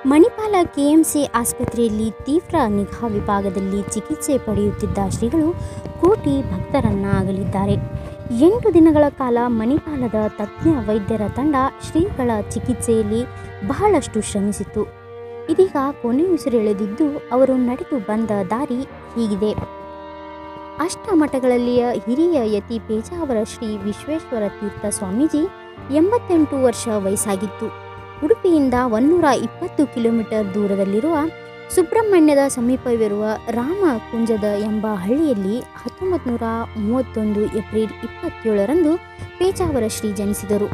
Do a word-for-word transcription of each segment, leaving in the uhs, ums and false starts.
Manipal KMC ಆಸ್ಪತ್ರೆಯಲ್ಲಿ ತೀವ್ರ ನಿಗಾ ವಿಭಾಗದಲ್ಲಿ ಚಿಕಿತ್ಸೆ ಪಡೆಯುತ್ತಿದ್ದ ಶ್ರೀಗಳು ಕೋಟಿ ಭಕ್ತರನ್ನ ಅಗಲಿದ್ದಾರೆ. ಎಂಟು ದಿನಗಳ ಕಾಲ ಮಣಿಪಾಲದ ತಜ್ಞ ವೈದ್ಯರ ತಂಡ ಶ್ರೀಗಳ ಚಿಕಿತ್ಸೆಯಲ್ಲಿ ಬಹಳಷ್ಟು ಶ್ರಮಿಸಿತು. ಇದೀಗ ಕೊನೆಯುಸಿರೆಳೆದಿದ್ದು ಅವರು ನಡೆದು ಬಂದ ದಾರಿ ಹೀಗಿದೆ. ಅಷ್ಟಮಠಗಳಲ್ಲಿಯ ಹಿರಿಯ ಯತಿ ಪೇಜಾವರ ಶ್ರೀ ವಿಶ್ವೇಶ್ವರ ತೀರ್ಥ ಸ್ವಾಮೀಜಿ ಎಂಬತ್ತೆಂಟು ವರ್ಷ ವಯಸ್ಸಾಗಿತ್ತು. ಉಡುಪಿಯಿಂದ ಒನ್ನೂರ ಇಪ್ಪತ್ತು ಕಿಲೋಮೀಟರ್ ದೂರದಲ್ಲಿರುವ ಸುಬ್ರಹ್ಮಣ್ಯದ ಸಮೀಪವಿರುವ ರಾಮಕುಂಜದ ಎಂಬ ಹಳ್ಳಿಯಲ್ಲಿ ಹತ್ತೊಂಬತ್ತು ನೂರ ಮೂವತ್ತೊಂದು ಏಪ್ರಿಲ್ ಇಪ್ಪತ್ತೇಳರಂದು ಪೇಜಾವರ ಶ್ರೀ ಜನಿಸಿದರು.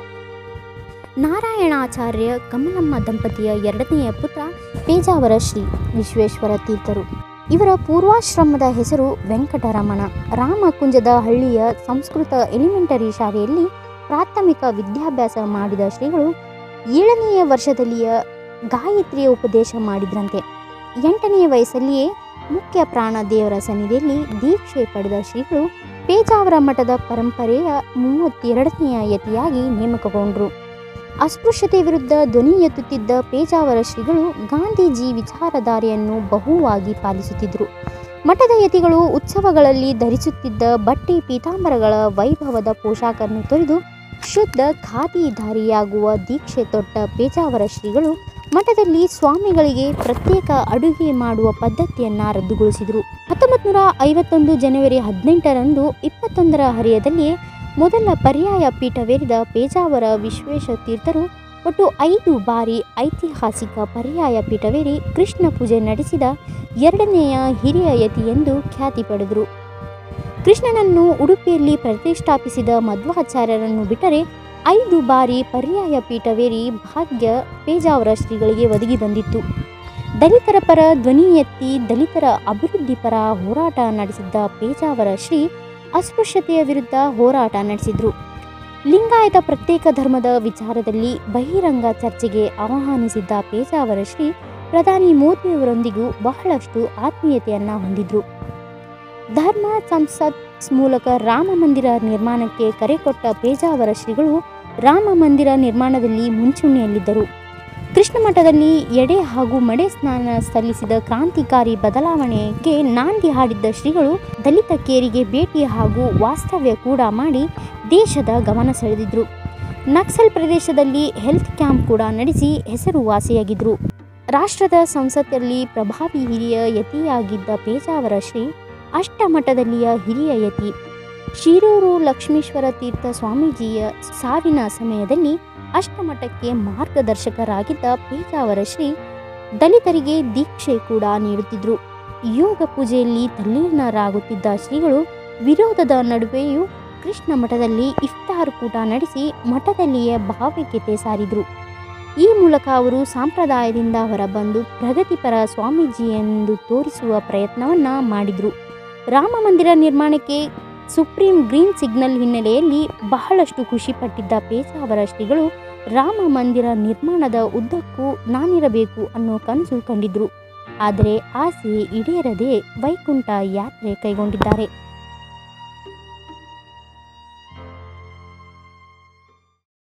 ನಾರಾಯಣಾಚಾರ್ಯ ಕಮಲಮ್ಮ ದಂಪತಿಯ ಎರಡನೆಯ ಪುತ್ರ ಪೇಜಾವರ ಶ್ರೀ ವಿಶ್ವೇಶ್ವರ ತೀರ್ಥರು. ಇವರ ಪೂರ್ವಾಶ್ರಮದ ಹೆಸರು ವೆಂಕಟರಮಣ. ರಾಮಕುಂಜದ ಹಳ್ಳಿಯ ಸಂಸ್ಕೃತ ಎಲಿಮೆಂಟರಿ ಶಾಲೆಯಲ್ಲಿ ಪ್ರಾಥಮಿಕ ವಿದ್ಯಾಭ್ಯಾಸ ಮಾಡಿದ ಶ್ರೀಗಳು ಏಳನೆಯ ವರ್ಷದಲ್ಲಿಯ ಗಾಯತ್ರಿಯ ಉಪದೇಶ ಮಾಡಿದ್ರಂತೆ. ಎಂಟನೆಯ ವಯಸ್ಸಲ್ಲಿಯೇ ಮುಖ್ಯ ಪ್ರಾಣ ದೇವರ ಸನ್ನಿಧಿಯಲ್ಲಿ ದೀಕ್ಷೆ ಪಡೆದ ಶ್ರೀಗಳು ಪೇಜಾವರ ಮಠದ ಪರಂಪರೆಯ ಮೂವತ್ತೆರಡನೆಯ ಯತಿಯಾಗಿ ನೇಮಕಗೊಂಡರು. ಅಸ್ಪೃಶ್ಯತೆ ವಿರುದ್ಧ ಧ್ವನಿ ಎತ್ತುತ್ತಿದ್ದ ಪೇಜಾವರ ಶ್ರೀಗಳು ಗಾಂಧೀಜಿ ವಿಚಾರಧಾರೆಯನ್ನು ಬಹುವಾಗಿ ಪಾಲಿಸುತ್ತಿದ್ದರು. ಮಠದ ಯತಿಗಳು ಉತ್ಸವಗಳಲ್ಲಿ ಧರಿಸುತ್ತಿದ್ದ ಬಟ್ಟೆ ಪೀತಾಂಬರಗಳ ವೈಭವದ ಪೋಷಾಕನ್ನು ತೊರೆದು ಶುದ್ಧ ಖಾದಿಧಾರಿಯಾಗುವ ದೀಕ್ಷೆ ತೊಟ್ಟ ಪೇಜಾವರ ಶ್ರೀಗಳು ಮಠದಲ್ಲಿ ಸ್ವಾಮಿಗಳಿಗೆ ಪ್ರತ್ಯೇಕ ಅಡುಗೆ ಮಾಡುವ ಪದ್ಧತಿಯನ್ನು ರದ್ದುಗೊಳಿಸಿದರು. ಹತ್ತೊಂಬತ್ತು ನೂರ ಐವತ್ತೊಂದು ಜನವರಿ ಹದಿನೆಂಟರಂದು ಇಪ್ಪತ್ತೊಂದರ ಹರೆಯದಲ್ಲಿಯೇ ಮೊದಲ ಪರ್ಯಾಯ ಪೀಠವೇರಿದ ಪೇಜಾವರ ವಿಶ್ವೇಶ ತೀರ್ಥರು ಒಟ್ಟು ಐದು ಬಾರಿ ಐತಿಹಾಸಿಕ ಪರ್ಯಾಯ ಪೀಠವೇರಿ ಕೃಷ್ಣ ಪೂಜೆ ನಡೆಸಿದ ಎರಡನೆಯ ಹಿರಿಯ ಯತಿ ಎಂದು ಖ್ಯಾತಿ ಪಡೆದರು. ಕೃಷ್ಣನನ್ನು ಉಡುಪಿಯಲ್ಲಿ ಪ್ರತಿಷ್ಠಾಪಿಸಿದ ಮಧ್ವಾಚಾರ್ಯರನ್ನು ಬಿಟ್ಟರೆ ಐದು ಬಾರಿ ಪರ್ಯಾಯ ಪೀಠವೇರಿ ಭಾಗ್ಯ ಪೇಜಾವರ ಶ್ರೀಗಳಿಗೆ ಒದಗಿ ಬಂದಿತ್ತು. ದಲಿತರ ಪರ ಧ್ವನಿ ಎತ್ತಿ ದಲಿತರ ಅಭಿವೃದ್ಧಿ ಪರ ಹೋರಾಟ ನಡೆಸಿದ್ದ ಪೇಜಾವರ ಶ್ರೀ ಅಸ್ಪೃಶ್ಯತೆಯ ವಿರುದ್ಧ ಹೋರಾಟ ನಡೆಸಿದರು. ಲಿಂಗಾಯತ ಪ್ರತ್ಯೇಕ ಧರ್ಮದ ವಿಚಾರದಲ್ಲಿ ಬಹಿರಂಗ ಚರ್ಚೆಗೆ ಆಹ್ವಾನಿಸಿದ್ದ ಪೇಜಾವರ ಶ್ರೀ ಪ್ರಧಾನಿ ಮೋದಿಯವರೊಂದಿಗೂ ಬಹಳಷ್ಟು ಆತ್ಮೀಯತೆಯನ್ನು ಹೊಂದಿದ್ರು. ಧರ್ಮ ಸಂಸತ್ ಮೂಲಕ ರಾಮ ಮಂದಿರ ನಿರ್ಮಾಣಕ್ಕೆ ಕರೆ ಕೊಟ್ಟ ಪೇಜಾವರ ಶ್ರೀಗಳು ರಾಮ ಮಂದಿರ ನಿರ್ಮಾಣದಲ್ಲಿ ಮುಂಚೂಣಿಯಲ್ಲಿದ್ದರು. ಕೃಷ್ಣ ಮಠದಲ್ಲಿ ಎಡೆ ಹಾಗೂ ಮಡೆ ಸ್ನಾನ ಸಲ್ಲಿಸಿದ ಕ್ರಾಂತಿಕಾರಿ ಬದಲಾವಣೆಗೆ ನಾಂದಿ ಹಾಡಿದ್ದ ಶ್ರೀಗಳು ದಲಿತ ಕೇರಿಗೆ ಭೇಟಿ ಹಾಗೂ ವಾಸ್ತವ್ಯ ಕೂಡ ಮಾಡಿ ದೇಶದ ಗಮನ ಸೆಳೆದಿದ್ರು. ನಕ್ಸಲ್ ಪ್ರದೇಶದಲ್ಲಿ ಹೆಲ್ತ್ ಕ್ಯಾಂಪ್ ಕೂಡ ನಡೆಸಿ ಹೆಸರುವಾಸಿಯಾಗಿದ್ದರು. ರಾಷ್ಟ್ರದ ಸಂಸತ್ತಲ್ಲಿ ಪ್ರಭಾವಿ ಹಿರಿಯ ಯತಿಯಾಗಿದ್ದ ಪೇಜಾವರ ಶ್ರೀ ಅಷ್ಟಮಠದಲ್ಲಿಯ ಹಿರಿಯ ಯತಿ. ಶಿರೂರು ಲಕ್ಷ್ಮೀಶ್ವರ ತೀರ್ಥ ಸ್ವಾಮೀಜಿಯ ಸಾವಿನ ಸಮಯದಲ್ಲಿ ಅಷ್ಟಮಠಕ್ಕೆ ಮಾರ್ಗದರ್ಶಕರಾಗಿದ್ದ ಪೇಜಾವರ ಶ್ರೀ ದಲಿತರಿಗೆ ದೀಕ್ಷೆ ಕೂಡ ನೀಡುತ್ತಿದ್ದರು. ಯೋಗ ಪೂಜೆಯಲ್ಲಿ ತಲ್ಲೀನರಾಗುತ್ತಿದ್ದ ಶ್ರೀಗಳು ವಿರೋಧದ ನಡುವೆಯೂ ಕೃಷ್ಣ ಮಠದಲ್ಲಿ ಇಫ್ತಾರ್ ಕೂಟ ನಡೆಸಿ ಮಠದಲ್ಲಿಯೇ ಭಾವೈಕ್ಯತೆ ಸಾರಿದರು. ಈ ಮೂಲಕ ಅವರು ಸಂಪ್ರದಾಯದಿಂದ ಹೊರಬಂದು ಪ್ರಗತಿಪರ ಸ್ವಾಮೀಜಿ ಎಂದು ತೋರಿಸುವ ಪ್ರಯತ್ನವನ್ನು ಮಾಡಿದರು. ರಾಮ ಮಂದಿರ ನಿರ್ಮಾಣಕ್ಕೆ ಸುಪ್ರೀಂ ಗ್ರೀನ್ ಸಿಗ್ನಲ್ ಹಿನ್ನೆಲೆಯಲ್ಲಿ ಬಹಳಷ್ಟು ಖುಷಿಪಟ್ಟಿದ್ದ ಪೇಜಾವರ ಶ್ರೀಗಳು ರಾಮ ಮಂದಿರ ನಿರ್ಮಾಣದ ಉದ್ದಕ್ಕೂ ನಾನಿರಬೇಕು ಅನ್ನೋ ಕನಸು ಕಂಡಿದ್ರು. ಆದರೆ ಆಸೆ ಈಡೇರದೆ ವೈಕುಂಠ ಯಾತ್ರೆ ಕೈಗೊಂಡಿದ್ದಾರೆ.